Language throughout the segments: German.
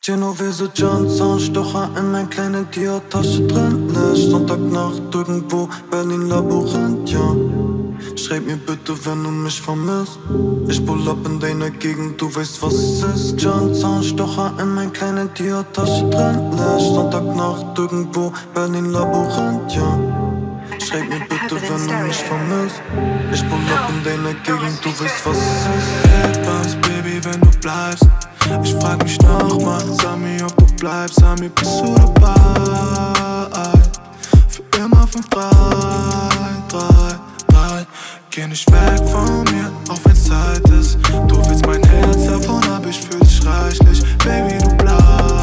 Genovese Johnson, Stocher in mein kleine Dior-Tasche drin. Lash, Sonntagnacht irgendwo, Berlin Labyrinth, ja. Schreib mir bitte, wenn du mich vermisst. Ich pull up in deiner Gegend, du weißt, was es ist. Johnson, Stocher in mein kleine Dior-Tasche drin. Lash, Sonntagnacht irgendwo, Berlin Labyrinth, ja. Schreib mir bitte, wenn du mich vermisst. Ich pull up in deiner Gegend, du weißt, was es ist. Headbands, Baby, wenn du bleibst. Ich frag mich nochmal, sag mir, ob du bleibst. Sag mir, bist du dabei? Für immer 5, 3, 3, 3. Geh nicht weg von mir, auch wenn's Zeit ist. Du willst mein Herz, davon hab ich für dich reichlich. Baby, du bleibst.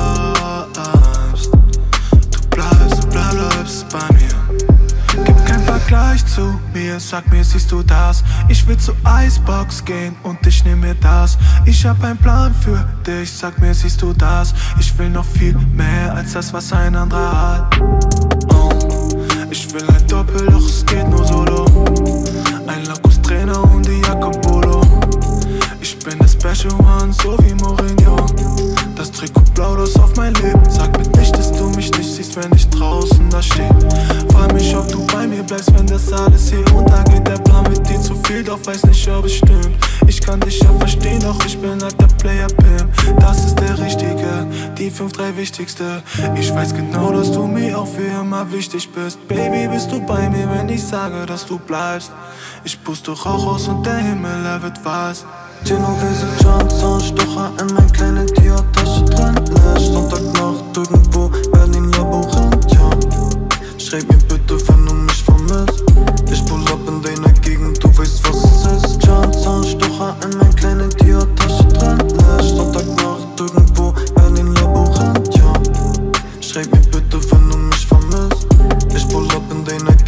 Du bleibst bei mir. Gib kein Vergleich zu mir, sag mir, siehst du das? Ich will zur Icebox gehen und ich nehm mir das. Ich hab einen Plan für dich, sag mir, siehst du das? Ich will noch viel mehr als das, was ein anderer hat. Ich will ein Doppelloch, es geht nur solo. Ein Lacoste-Trainer und die Jacke Polo. Ich bin der Special One, so wie Mourinho. Das Trikot blau, das auf mein Leben. Sag mir nicht, dass du mich nicht siehst, wenn ich draußen da steh. Frag mich, ob du bei mir bleibst, wenn das alles hier untergeht. Der Plan mit dir zu viel, doch weiß nicht, ob es stimmt. Ich kann dich ja verstehen, doch ich bin halt der Player-Pimp. Das ist der Richtige, die 5, 3 Wichtigste. Ich weiß genau, dass du mir auch für immer wichtig bist. Baby, bist du bei mir, wenn ich sage, dass du bleibst? Ich puste Rauch aus und der Himmel, er wird weiß. Genovese Johnson, Stocher in mein kleine Dior-Tasche drin. Lash, Sonntagnacht irgendwo, Berlin Labyrinth, ja. Schreib mir bitte, wenn du mich vermisst. Ich pull up in deiner Gegend, du weißt, was es ist. Johnson, Stocher in mein kleine Dior-Tasche drin. Lash, Sonntagnacht irgendwo, Berlin Labyrinth, ja. Schreib mir bitte, wenn du mich vermisst. Ich pull up in deiner